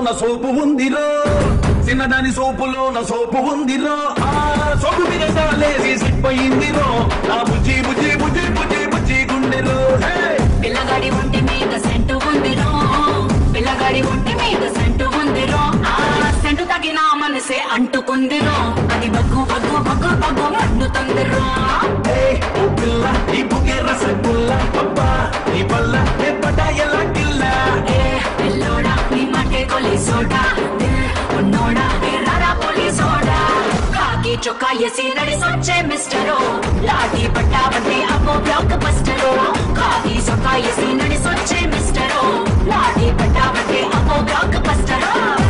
సోపులోన సోపు ఉందిరో చిన్నదాని సోపులోన సోపు ఉందిరో ఆ సోపు మీద సాలేసి సిప్పయిందిరో నా బుజ్జి బుజ్జి బుజ్జి బుజ్జి బుజ్జి గుండెలో పిల్లగాడి ఒంటి మీద సెంటు ఉందిరో పిల్లగాడి ఒంటి మీద సెంటు ఉందిరో ఆ సెంటు తగిన మనసే అంటుకుందిరో అది బగ్గు బగ్గు బగ్గు బగ్గు మండుతుందిరో ఓ పిల్ల ఈ బుగే రసగుల్ల అబ్బా నీ వల్ల ఏ పటాయలా కిల్ల పిల్లోడా నీ మాటే కొలి సోడా ఉన్నోడా రారా పోలి సోడా కాకి చొక్కా ఎసి నడిసొచ్చే మిస్టరో లాఠీ పట్టావంటే అమ్మో బ్లాక్ బస్టరో కాకి చొక్కా ఎసి నడిసొచ్చే మిస్టరో లాఠీ పట్టావంటే అమ్మో బ్లాక్ బస్టరో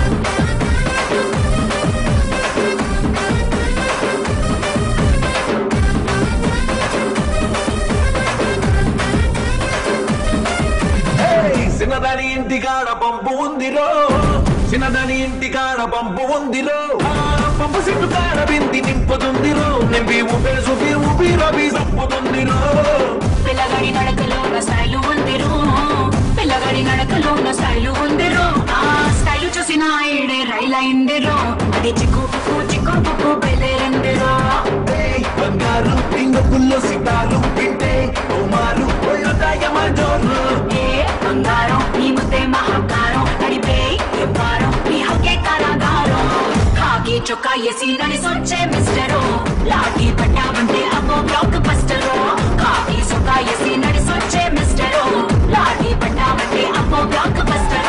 చిన్నదాని ఇంటికాడ పంపు ఉందిరో చిన్నదాని ఇంటికాడ పంపు ఉందిరో పంపు సిట్టు కాడ బింది నింపుతుందిరో నింపి ఊపి రవి సంపుతుందిరో పిల్లగాడి నడకలో నా స్టైలు ఉందిరో పిల్లగాడి నడకలో నా స్టైలు ఉందిరో ఆ స్టైలు చూసిన ఈడే రైలైందిరో అది చిక్కు పుక్కు బయలుదేరిందిరో బంగారు ఇంగ పుల్లో సితారు వింటే ఓమారు ఒళ్ళు దాయమాజోరు బంగారం నీ ముద్దే మహాకారం నడిపే ఎవ్వారం నీ హక్కే కారాగారం కాకి చొక్కా ఎసి నడిసొచ్చే మిస్టరో లాఠీ పట్టావంటే అమ్మో బ్లాక్ బస్టరో కాకి చొక్కా ఎసి నడిసొచ్చే మిస్టరో లాఠీ పట్టావంటే అమ్మో బ్లాక్ బస్టరో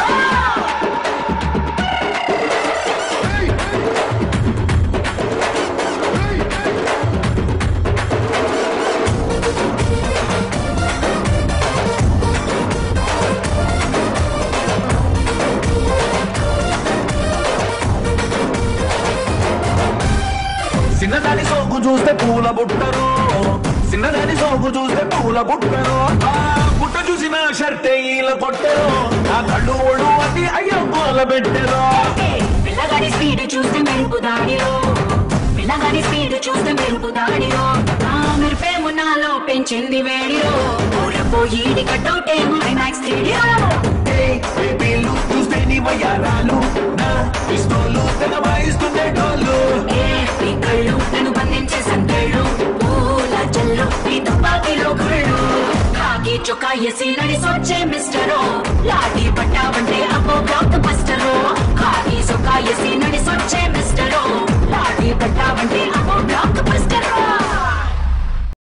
చిన్నదాని సోకు చూస్తే పూల బుట్టరు చిన్నదాని సోకు చూస్తే పూల బుట్టరు బుట్ట చూసిన షర్టే ఈల కొట్టరు ఆ కళ్ళు ఒడు అది అయ్యో పూల పెట్టరు పిల్లగాడి స్పీడ్ చూస్తే మెరుపు దాడిరో పిల్లగాడి స్పీడ్ చూస్తే మెరుపు దాడిరో ఆ మెరుపేమో నాలో పెంచింది వేడిరో పోయిడి కట్టౌటేమో ఐమాక్స్ బేబీలు చూస్తే నీ వయ్యారాలు నా పిస్తోలు తెగ వాయిస్తుండే డోలు నీ కళ్ళు నన్ను బంధించే సంకెళ్ళు పూల జల్లు నీ తుపాకీలో గుళ్ళు కాకి చొక్కా ఎసి నడిసొచ్చే మిస్టరో లాఠీ పట్టావంటే అబ్బో బ్లాక్ బస్టరో కాకి చొక్కా ఎసి నడిసొచ్చే మిస్టరో లాఠీ పట్టావంటే